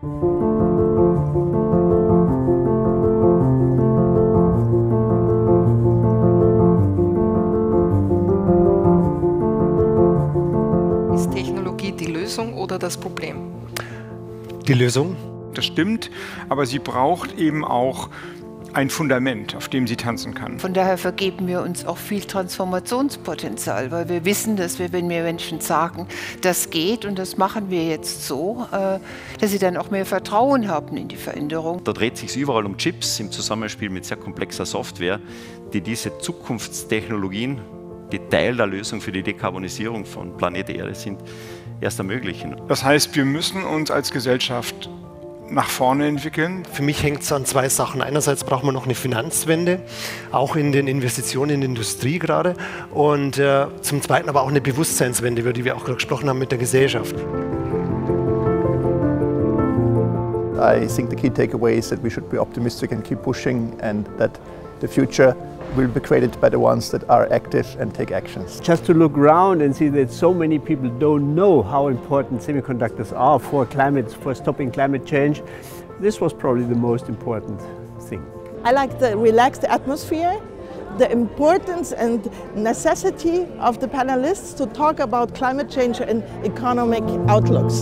Ist Technologie die Lösung oder das Problem? Die Lösung. Das stimmt, aber sie braucht eben auch ein Fundament, auf dem sie tanzen kann. Von daher vergeben wir uns auch viel Transformationspotenzial, weil wir wissen, dass wir, wenn wir Menschen sagen, das geht und das machen wir jetzt so, dass sie dann auch mehr Vertrauen haben in die Veränderung. Da dreht sich überall um Chips im Zusammenspiel mit sehr komplexer Software, die diese Zukunftstechnologien, die Teil der Lösung für die Dekarbonisierung von Planet Erde sind, erst ermöglichen. Das heißt, wir müssen uns als Gesellschaft nach vorne entwickeln. Für mich hängt es an zwei Sachen. Einerseits braucht man noch eine Finanzwende, auch in den Investitionen in die Industrie gerade. Und zum Zweiten aber auch eine Bewusstseinswende, über die wir auch gerade gesprochen haben mit der Gesellschaft. I think the key takeaway is that we should be optimistic and keep pushing, and that the future will be created by the ones that are active and take actions. Just to look around and see that so many people don't know how important semiconductors are for stopping climate change, this was probably the most important thing. I like the relaxed atmosphere, the importance and necessity of the panelists to talk about climate change and economic outlooks.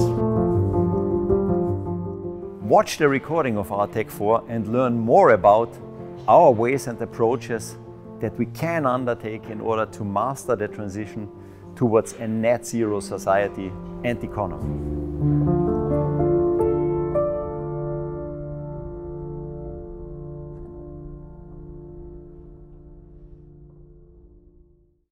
Watch the recording of our Tech 4 and learn more about our ways and approaches that we can undertake in order to master the transition towards a net zero society and economy.